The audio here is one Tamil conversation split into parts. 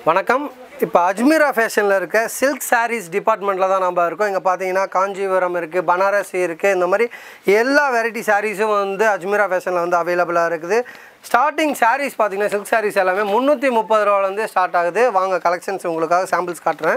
வணக்கம். இப்போ அஜ்மீரா ஃபேஷனில் இருக்க சில்க் சாரீஸ் டிபார்ட்மெண்ட்டில் தான் நம்ம இருக்கோம். இங்கே பார்த்தீங்கன்னா காஞ்சிபுரம் இருக்குது, பனாரசி இருக்குது, இந்த மாதிரி எல்லா வெரைட்டி சாரீஸும் வந்து அஜ்மீரா ஃபேஷனில் வந்து அவைலபிளாக இருக்குது. ஸ்டார்டிங் சாரீஸ் பார்த்தீங்கன்னா சில்க் சாரீஸ் எல்லாமே 330 ரூபாலேருந்து ஸ்டார்ட் ஆகுது. வாங்க கலெக்ஷன்ஸ் உங்களுக்காக சாம்பிள்ஸ் காட்டுறேன்.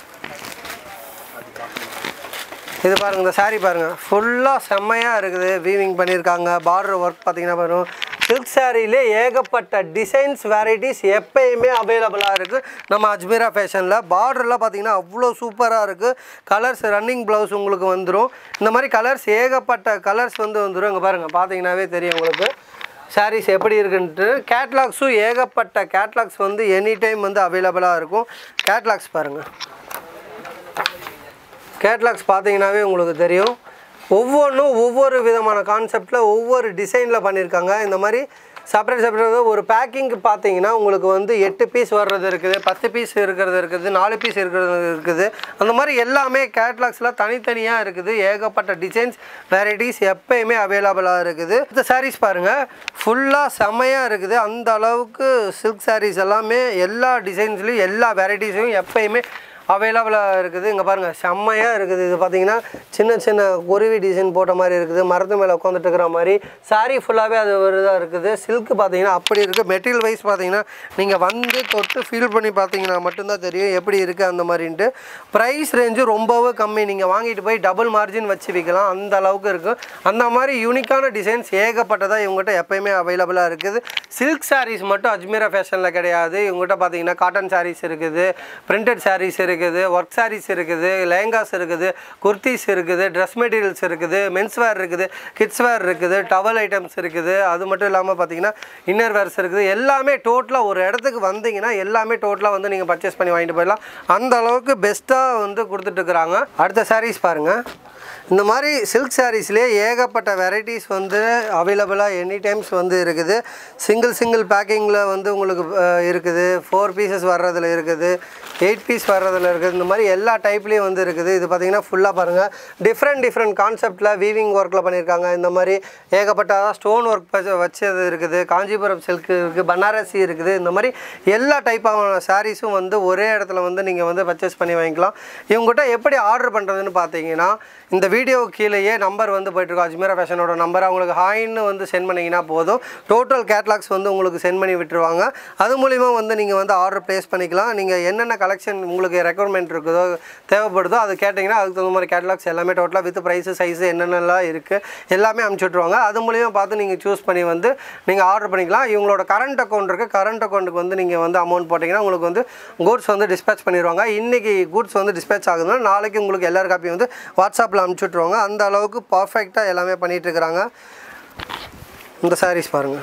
இது பாருங்கள், இந்த சாரீ பாருங்கள், ஃபுல்லாக செம்மையாக இருக்குது. வீவிங் பண்ணியிருக்காங்க. பார்டர் ஒர்க் பார்த்தீங்கன்னா பாருங்கள். சில்க் சாரியிலே ஏகப்பட்ட டிசைன்ஸ் வெரைட்டிஸ் எப்பயுமே அவைலபிளாக இருக்குது நம்ம அஜ்மீரா ஃபேஷனில். பார்டர்லாம் பார்த்தீங்கன்னா அவ்வளோ சூப்பராக இருக்குது. கலர்ஸ் ரன்னிங் ப்ளவுஸ் உங்களுக்கு வந்துடும். இந்த மாதிரி கலர்ஸ் ஏகப்பட்ட கலர்ஸ் வந்துடும். இங்கே பாருங்கள், பார்த்தீங்கன்னாவே தெரியும் உங்களுக்கு சாரீஸ் எப்படி இருக்குன்ட்டு. கேட்லாக்ஸும் ஏகப்பட்ட கேட்லாக்ஸ் வந்து எனி டைம் வந்து அவைலபிளாக இருக்கும். கேட்லாக்ஸ் பாருங்கள், கேட்லாக்ஸ் பார்த்தீங்கன்னாவே உங்களுக்கு தெரியும். ஒவ்வொன்றும் ஒவ்வொரு விதமான கான்செப்டில் ஒவ்வொரு டிசைனில் பண்ணியிருக்காங்க. இந்த மாதிரி செப்பரேட் ஒரு பேக்கிங்க்கு பார்த்தீங்கன்னா உங்களுக்கு வந்து 8 பீஸ் வர்றது இருக்குது, 10 பீஸ் இருக்கிறது இருக்குது, 4 பீஸ் இருக்கிறது இருக்குது. அந்த மாதிரி எல்லாமே கேட்லாக்ஸில் தனித்தனியாக இருக்குது. ஏகப்பட்ட டிசைன்ஸ் வெரைட்டிஸ் எப்பயுமே அவைலபிளாக இருக்குது. இந்த சாரீஸ் பாருங்கள், ஃபுல்லாக செம்மையாக இருக்குது. அந்த அளவுக்கு சில்க் சாரீஸ் எல்லாமே எல்லா டிசைன்ஸ்லையும் எல்லா வெரைட்டிஸையும் எப்பயுமே அவைலபிளாக இருக்குது. இங்கே பாருங்கள், செம்மையாக இருக்குது. இது பார்த்தீங்கன்னா சின்ன சின்ன குருவி டிசைன் போட்ட மாதிரி இருக்குது. மரத்து மேலே உட்காந்துட்டு இருக்கிற மாதிரி சாரீ ஃபுல்லாகவே அது ஒரு இதாக இருக்குது. சில்க்கு பார்த்தீங்கன்னா அப்படி இருக்குது. மெட்டீரியல் வைஸ் பார்த்தீங்கன்னா நீங்கள் வந்து தொட்டு ஃபீல் பண்ணி பார்த்தீங்கன்னா மட்டும்தான் தெரியும் எப்படி இருக்குது அந்த மாதிரின்ட்டு. ப்ரைஸ் ரேஞ்சு ரொம்பவே கம்மி. நீங்கள் வாங்கிட்டு போய் டபுள் மார்ஜின் வச்சு விற்கலாம், அந்த அளவுக்கு இருக்குது. அந்த மாதிரி யூனிக்கான டிசைன்ஸ் ஏகப்பட்டதாக இவங்ககிட்ட எப்போயுமே அவைலபிளாக இருக்குது. சில்க் சாரீஸ் மட்டும் அஜ்மீரா ஃபேஷனில் கிடையாது. இவங்ககிட்ட பார்த்தீங்கன்னா காட்டன் சாரீஸ் இருக்குது, பிரிண்டட் சாரீஸ் இருக்குது, ஒர்க் சாரீஸ் இருக்குது, லெஹங்காஸ் இருக்குது, குர்த்திஸ் இருக்குது, ட்ரெஸ் மெட்டீரியல்ஸ் இருக்குது, மென்ஸ் வேர் இருக்குது, கிட்ஸ் வேர் இருக்குது, டவல் ஐட்டம்ஸ் இருக்குது. அது மட்டும் இல்லாமல் பார்த்தீங்கன்னா இன்னர் வேர்ஸ் இருக்குது. எல்லாமே டோட்டலாக ஒரு இடத்துக்கு வந்தீங்கன்னா எல்லாமே டோட்டலாக வந்து நீங்கள் பர்ச்சேஸ் பண்ணி வாங்கிட்டு போயிடலாம். அந்த அளவுக்கு பெஸ்ட்டாக வந்து கொடுத்துட்ருக்குறாங்க. அடுத்த சாரீஸ் பாருங்கள். இந்த மாதிரி சில்க் சாரீஸ்லேயே ஏகப்பட்ட வெரைட்டிஸ் வந்து அவைலபிளாக எனி டைம்ஸ் வந்து இருக்குது. சிங்கிள் பேக்கிங்கில் வந்து உங்களுக்கு இருக்குது. 4 பீசஸ் வர்றதில் இருக்குது, 8 பீஸ் வர்றதில் இருக்குது. இந்த மாதிரி எல்லா டைப்லேயும் வந்து இருக்குது. இது பார்த்திங்கன்னா ஃபுல்லாக பாருங்கள், டிஃப்ரெண்ட் கான்செப்டில் வீவிங் ஒர்க்கில் பண்ணியிருக்காங்க. இந்த மாதிரி ஏகப்பட்ட ஸ்டோன் ஒர்க் வச்சது இருக்குது, காஞ்சிபுரம் சில்க் இருக்குது, பனாரசி இருக்குது. இந்த மாதிரி எல்லா டைப்பான சாரீஸும் வந்து ஒரே இடத்துல வந்து நீங்கள் வந்து பர்ச்சேஸ் பண்ணி வாங்கிக்கலாம். இவங்ககிட்ட எப்படி ஆர்டர் பண்ணுறதுன்னு பார்த்தீங்கன்னா இந்த வீடியோ கீழேயே நம்பர் வந்து போய்ட்டுருக்கோம். அஜ்மீரா ஃபேஷனோட நம்பர். அவங்களுக்கு ஹாய்ன்னு வந்து சென்ட் பண்ணிங்கன்னா போதும். டோட்டல் கேட்லாக்ஸ் வந்து உங்களுக்கு சென்ட் பண்ணி விட்டுருவாங்க. அது மூலிமா வந்து நீங்கள் வந்து ஆர்டர் ப்ளேஸ் பண்ணிக்கலாம். நீங்கள் என்னென்ன கலெக்ஷன் உங்களுக்கு ரெக்குவயர்மெண்ட் இருக்குதோ தேவைப்படுதோ அது கேட்டிங்கன்னா அதுக்கு தகுந்த மாதிரி கேட்லாக்ஸ் எல்லாமே டோட்டலாக வித் ப்ரைஸு சைஸு என்னென்னலாம் இருக்குது எல்லாமே அனுப்பிச்சி விட்ருவாங்க. அது மூலிமா பார்த்து நீங்கள் சூஸ் பண்ணி வந்து நீங்கள் ஆர்டர் பண்ணிக்கலாம். இவங்களோட கரண்ட் அக்கௌண்ட் இருக்குது. கரண்ட் அக்கௌண்ட்டுக்கு வந்து நீங்கள் வந்து அமௌண்ட் போட்டிங்கன்னா உங்களுக்கு வந்து கூட்ஸ் வந்து டிஸ்பேச் பண்ணிடுவாங்க. இன்றைக்கி கூட்ஸ் வந்து டிஸ்பேச் ஆகுதுன்னா நாளைக்கு உங்களுக்கு எல்லார் காப்பி வந்து வாட்ஸ்அப்பில் அனுப்பிச்சுட்ருவாங்க. அந்த அளவுக்கு பர்ஃபெக்டாக எல்லாமே பண்ணிகிட்ருக்குறாங்க. இந்த சாரீஸ் பாருங்கள்.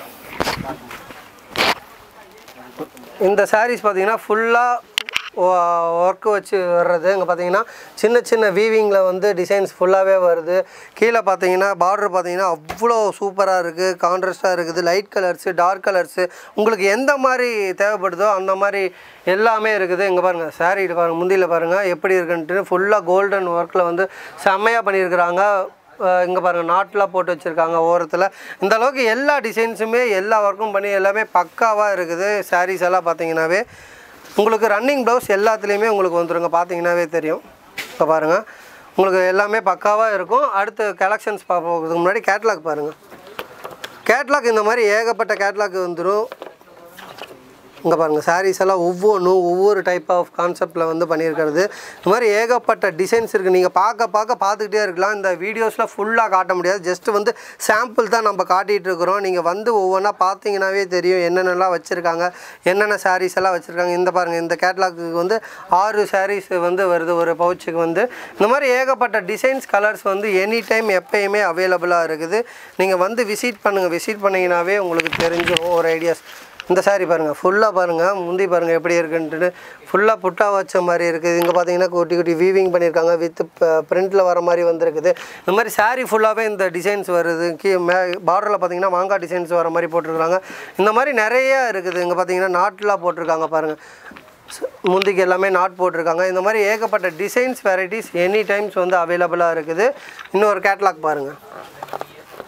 இந்த சாரீஸ் பார்த்தீங்கன்னா ஃபுல்லாக ஒர்க்கு வச்சு வர்றது. இங்கே பார்த்தீங்கன்னா சின்ன வீவிங்கில் வந்து டிசைன்ஸ் ஃபுல்லாகவே வருது. கீழே பார்த்தீங்கன்னா பார்டர் பார்த்தீங்கன்னா அவ்வளோ சூப்பராக இருக்குது, கான்ட்ராஸ்ட்டாக இருக்குது. லைட் கலர்ஸு, டார்க் கலர்ஸு, உங்களுக்கு எந்த மாதிரி தேவைப்படுதோ அந்த மாதிரி எல்லாமே இருக்குது. இங்கே பாருங்கள், சாரீ பாருங்கள், முந்தியில் பாருங்கள் எப்படி இருக்குன்ட்டு. ஃபுல்லாக கோல்டன் ஒர்க்கில் வந்து செம்மையாக பண்ணியிருக்கிறாங்க. இங்கே பாருங்கள், நாட்டெலாம் போட்டு வச்சுருக்காங்க ஓரத்தில். இந்த அளவுக்கு எல்லா டிசைன்ஸுமே எல்லா ஒர்க்கும் பண்ணி எல்லாமே பக்காவாக இருக்குது. சாரீஸ் எல்லாம் பார்த்தீங்கன்னாவே உங்களுக்கு ரன்னிங் ப்ளவுஸ் எல்லாத்துலேயுமே உங்களுக்கு வந்துடுங்க. பார்த்தீங்கன்னாவே தெரியும். இப்போ பாருங்கள், உங்களுக்கு எல்லாமே பக்காவாக இருக்கும். அடுத்து கலெக்ஷன்ஸ் பார்ப்பதுக்கு முன்னாடி கேட்லாக் பாருங்கள். கேட்லாக் இந்த மாதிரி ஏகப்பட்ட கேட்லாக் வந்துடும். இங்கே பாருங்கள், சாரீஸ் எல்லாம் ஒவ்வொன்றும் ஒவ்வொரு டைப் ஆஃப் கான்செப்டில் வந்து பண்ணியிருக்கிறது. இந்த மாதிரி ஏகப்பட்ட டிசைன்ஸ் இருக்குது. நீங்கள் பார்த்துக்கிட்டே இருக்கலாம். இந்த வீடியோஸில் ஃபுல்லாக காட்ட முடியாது. ஜஸ்ட்டு வந்து சாம்பிள் தான் நம்ம காட்டிகிட்டு இருக்கிறோம். நீங்கள் வந்து ஒவ்வொன்றா பார்த்தீங்கன்னாவே தெரியும் என்னென்னலாம் வச்சுருக்காங்க, என்னென்ன சாரீஸ் எல்லாம் வச்சுருக்காங்க. இந்த பாருங்கள், இந்த கேட்லாக்கு வந்து 6 சாரீஸ் வந்து வருது ஒரு பவுச்சுக்கு வந்து. இந்த மாதிரி ஏகப்பட்ட டிசைன்ஸ் கலர்ஸ் வந்து எனி டைம் எப்பயுமே அவைலபிளாக இருக்குது. நீங்கள் வந்து விசிட் பண்ணுங்கள். விசிட் பண்ணிங்கனாவே உங்களுக்கு தெரிஞ்சிடும் ஒரு ஐடியாஸ். இந்த சாரீ பாருங்கள், ஃபுல்லாக பாருங்கள், முந்தி பாருங்கள் எப்படி இருக்குன்ட்டு. ஃபுல்லாக புட்டா வச்ச மாதிரி இருக்குது. இங்கே பார்த்தீங்கன்னா குட்டி வீவிங் பண்ணியிருக்காங்க. வித் பிரிண்டில் வர மாதிரி வந்துருக்குது. இந்த மாதிரி சாரீ ஃபுல்லாகவே இந்த டிசைன்ஸ் வருது. பார்டரில் பார்த்தீங்கன்னா மாங்காய் டிசைன்ஸ் வர மாதிரி போட்டிருக்காங்க. இந்த மாதிரி நிறையா இருக்குது. இங்கே பார்த்தீங்கன்னா நாட்டெலாம் போட்டிருக்காங்க பாருங்கள். முந்திக்கு எல்லாமே நாட் போட்டிருக்காங்க. இந்த மாதிரி ஏகப்பட்ட டிசைன்ஸ் வெரைட்டிஸ் எனி டைம்ஸ் வந்து அவைலபிளாக இருக்குது. இன்னொரு கேட்லாக் பாருங்கள்.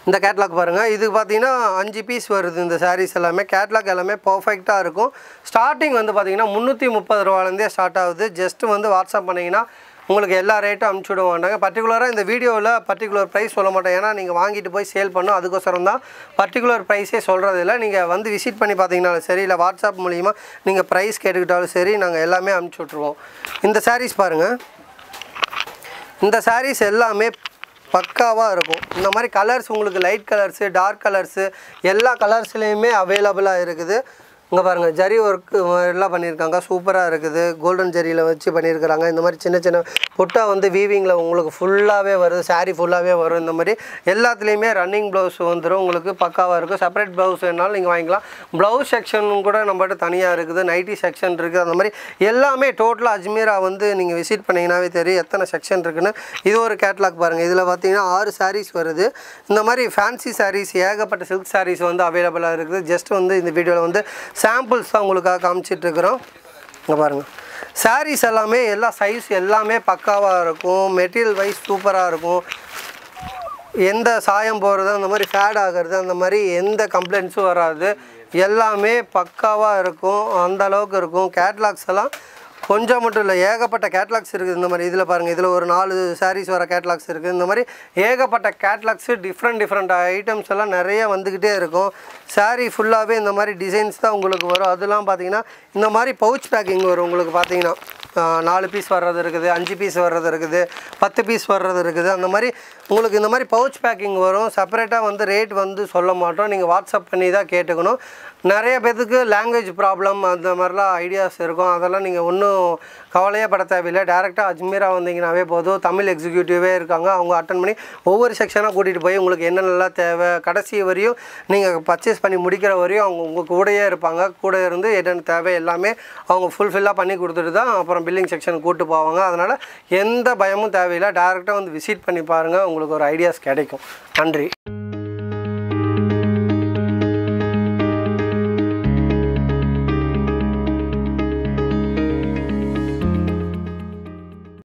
இந்த கேட்லாக் பாருங்கள், இது பார்த்தீங்கன்னா 5 பீஸ் வருது. இந்த சாரீஸ் எல்லாமே கேட்லாக் எல்லாமே பர்ஃபெக்டாக இருக்கும். ஸ்டார்டிங் வந்து பார்த்தீங்கன்னா 330 ரூபாலேருந்தே ஸ்டார்ட் ஆகுது. ஜஸ்ட்டு வந்து வாட்ஸ்அப் பண்ணிங்கன்னா உங்களுக்கு எல்லா ரேட்டும் அனுப்பிச்சி விட மாட்டாங்க. பர்டிகுலராக இந்த வீடியோவில் பர்டிகுலர் ப்ரைஸ் சொல்ல மாட்டேன், ஏன்னா நீங்கள் வாங்கிட்டு போய் சேல் பண்ணணும். அதுக்கோசரம் தான் பர்டிகுலர் ப்ரைஸே சொல்கிறது இல்லை. நீங்கள் வந்து விசிட் பண்ணி பார்த்தீங்கனாலும் சரி, இல்லை வாட்ஸ்அப் மூலிமா நீங்கள் ப்ரைஸ் கேட்டுக்கிட்டாலும் சரி, நாங்கள் எல்லாமே அனுப்பிச்சி விட்ருவோம். இந்த சாரீஸ் பாருங்கள், இந்த சாரீஸ் எல்லாமே பக்காவாக இருக்கும். இந்த மாதிரி கலர்ஸ் உங்களுக்கு லைட் கலர்ஸு, டார்க் கலர்ஸு எல்லா கலர்ஸ்லேயுமே அவைலபிளாக இருக்குது. இங்கே பாருங்கள், ஜரி ஒர்க்கு எல்லாம் பண்ணியிருக்காங்க, சூப்பராக இருக்குது. கோல்டன் ஜரியில் வச்சு பண்ணியிருக்கிறாங்க. இந்த மாதிரி சின்ன சின்ன பொட்டா வந்து வீவிங்கில் உங்களுக்கு ஃபுல்லாகவே வருது, சாரீ ஃபுல்லாகவே வரும். இந்த மாதிரி எல்லாத்துலேயுமே ரன்னிங் ப்ளவுஸ் வந்துடும், உங்களுக்கு பக்காவாக இருக்கும். செப்பரேட் ப்ளவுஸ் வேணாலும் நீங்கள் வாங்கிக்கலாம். ப்ளவுஸ் செக்ஷனும் கூட நம்மகிட்ட தனியாக இருக்குது, நைட்டி செக்ஷன் இருக்குது. அந்த மாதிரி எல்லாமே டோட்டலாக அஜ்மீரா வந்து நீங்கள் விசிட் பண்ணிங்கன்னாவே தெரியும் எத்தனை செக்ஷன் இருக்குன்னு. இது ஒரு கேட்லாக் பாருங்கள், இதில் பார்த்தீங்கன்னா 6 சாரீஸ் வருது. இந்த மாதிரி ஃபேன்சி சாரீஸ், ஏகப்பட்ட சில்க் சாரீஸ் வந்து அவைலபிளாக இருக்குது. ஜஸ்ட் வந்து இந்த வீடியோவில் வந்து சாம்பிள்ஸ் தான் உங்களுக்காக காமிச்சிட்ருக்குறோம். இங்கே பாருங்கள், சாரீஸ் எல்லாமே எல்லா சைஸ் எல்லாமே பக்காவாக இருக்கும். மெட்டீரியல் வைஸ் சூப்பராக இருக்கும். எந்த சாயம் போகிறது, அந்த மாதிரி ஃபேட் ஆகிறது, அந்த மாதிரி எந்த கம்ப்ளைண்ட்ஸும் வராது. எல்லாமே பக்காவாக இருக்கும், அந்த அளவுக்கு இருக்கும். கேட்லாக்ஸ் எல்லாம் கொஞ்சம் மட்டும் இல்லை, ஏகப்பட்ட கேட்லாக்ஸ் இருக்குது. இந்த மாதிரி இதில் பாருங்கள், இதில் ஒரு 4 சாரீஸ் வர கேட்லாக்ஸ் இருக்குது. இந்த மாதிரி ஏகப்பட்ட கேட்லாக்ஸு, டிஃப்ரெண்ட் ஐட்டம்ஸ் எல்லாம் நிறைய வந்துக்கிட்டே இருக்கும். சாரீ ஃபுல்லாகவே இந்த மாதிரி டிசைன்ஸ் தான் உங்களுக்கு வரும். அதெல்லாம் பார்த்தீங்கன்னா இந்த மாதிரி பவுச் பேக்கிங் வரும். உங்களுக்கு பார்த்தீங்கன்னா 4 பீஸ் வர்றது இருக்குது, 5 பீஸ் வர்றது இருக்குது, 10 பீஸ் வர்றது இருக்குது. அந்த மாதிரி உங்களுக்கு இந்த மாதிரி பவுச் பேக்கிங் வரும். செப்பரேட்டாக வந்து ரேட் வந்து சொல்ல மாட்டோம், நீங்கள் வாட்ஸ்அப் பண்ணி தான் கேட்டுக்கணும். நிறைய பேத்துக்கு லாங்குவேஜ் ப்ராப்ளம் அந்த மாதிரிலாம் ஐடியாஸ் இருக்கும். அதெல்லாம் நீங்கள் ஒன்றும் கவலையே பட தேவையில்லை. டேரெக்டாக அஜ்மீரா வந்தீங்கன்னாவே போதும். தமிழ் எக்ஸிக்யூட்டிவே இருக்காங்க, அவங்க அட்டன் பண்ணி ஒவ்வொரு செக்ஷனாக கூட்டிகிட்டு போய் உங்களுக்கு என்னென்னலாம் தேவை கடைசி வரையும் நீங்கள் பர்ச்சேஸ் பண்ணி முடிக்கிற வரையும் அவங்க உங்கள் கூடயே இருப்பாங்க. கூட இருந்து என்னென்ன தேவை எல்லாமே அவங்க ஃபுல்ஃபில்லாக பண்ணி கொடுத்துட்டு தான் அப்புறம் பில்லிங் செக்ஷனுக்கு கூப்பிட்டு போவாங்க. அதனால் எந்த பயமும் தேவையில்லை, டேரெக்டாக வந்து விசிட் பண்ணி பாருங்கள், உங்களுக்கு ஒரு ஐடியாஸ் கிடைக்கும். நன்றி.